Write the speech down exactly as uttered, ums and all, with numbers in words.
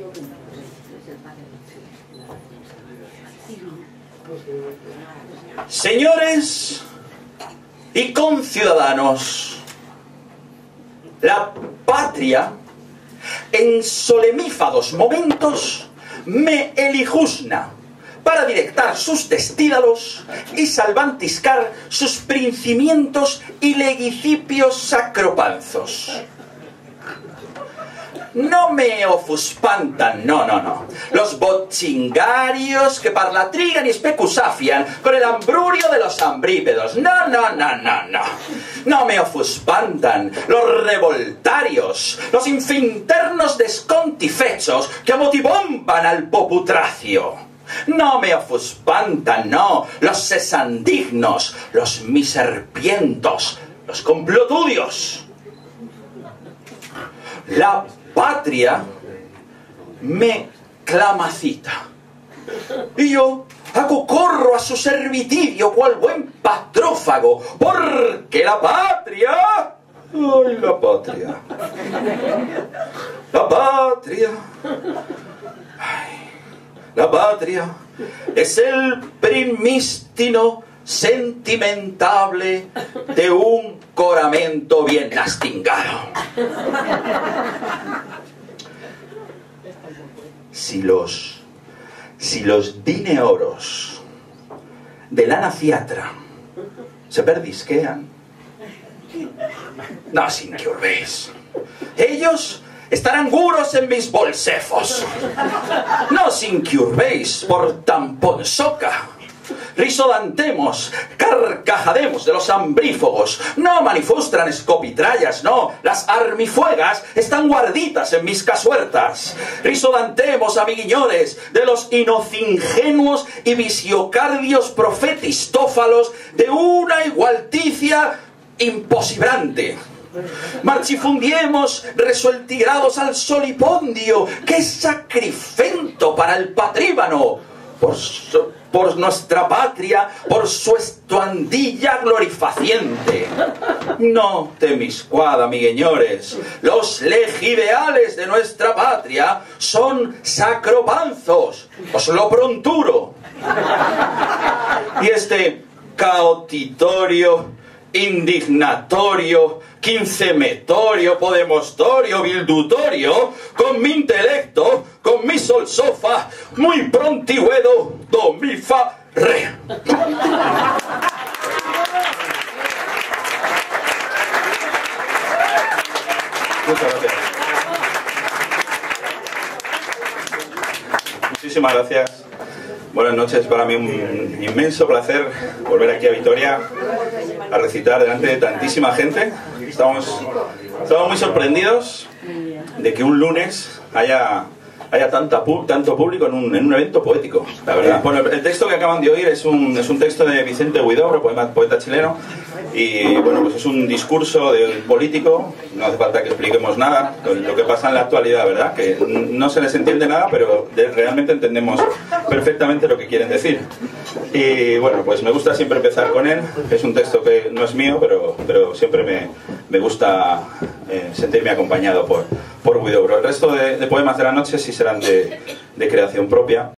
Señores y conciudadanos, la patria en solemnífados momentos me elijusna para directar sus testídalos y salvantiscar sus principimientos y legicipios sacropanzos. No me ofuspantan, no, no, no, los bochingarios que parlatrigan y especusafian con el ambrurio de los ambrípedos. No, no, no, no, no. No me ofuspantan los revoltarios, los infinternos descontifechos que motivomban al poputracio. No me ofuspantan, no, los sesandignos, los miserpientos, los complotudios. La patria me clamacita y yo acocorro a su servitidio cual buen patrófago, porque la patria, ay, la patria, la patria, ay, la patria es el primístino sentimentable de un coramento bien nastingado. Si los, si los dineoros de la naciatra se perdisquean, no sin que urbéis, ellos estarán guros en mis bolsefos, no sin que urbéis por tan ponsoca. Risodantemos, carcajademos de los ambrífogos, no manifustran escopitrallas, no, las armifuegas están guarditas en mis casuertas. Risodantemos, amiguiñores, de los inocingenuos y visiocardios profetistófalos de una igualticia imposibrante. Marchifundiemos resueltigrados al solipondio, que es sacrifento para el patríbano, por su, por nuestra patria, por su estuandilla glorifaciente. No temiscuad, amigueñores, los legideales de nuestra patria son sacropanzos, os lo pronturo. Y este caotitorio, indignatorio, quincemetorio, podemostorio, bildutorio, con mi intelecto, con mi solsofa, muy prontigüedo, do mi fa re. Muchas gracias. Muchísimas gracias. Buenas noches, para mí un inmenso placer volver aquí a Vitoria a recitar delante de tantísima gente. Estamos, estamos muy sorprendidos de que un lunes haya, haya tanta, tanto público en un, en un evento poético, la verdad. Bueno, el texto que acaban de oír es un, es un texto de Vicente Huidobro, poema, poeta chileno, y bueno, pues es un discurso de un político. No hace falta que expliquemos nada, lo que pasa en la actualidad, ¿verdad? Que no se les entiende nada, pero de, realmente entendemos perfectamente lo que quieren decir. Y bueno, pues me gusta siempre empezar con él. Es un texto que no es mío, pero, pero siempre me, me gusta eh, sentirme acompañado por, por Huidobro. El resto de, de poemas de la noche sí serán de, de creación propia.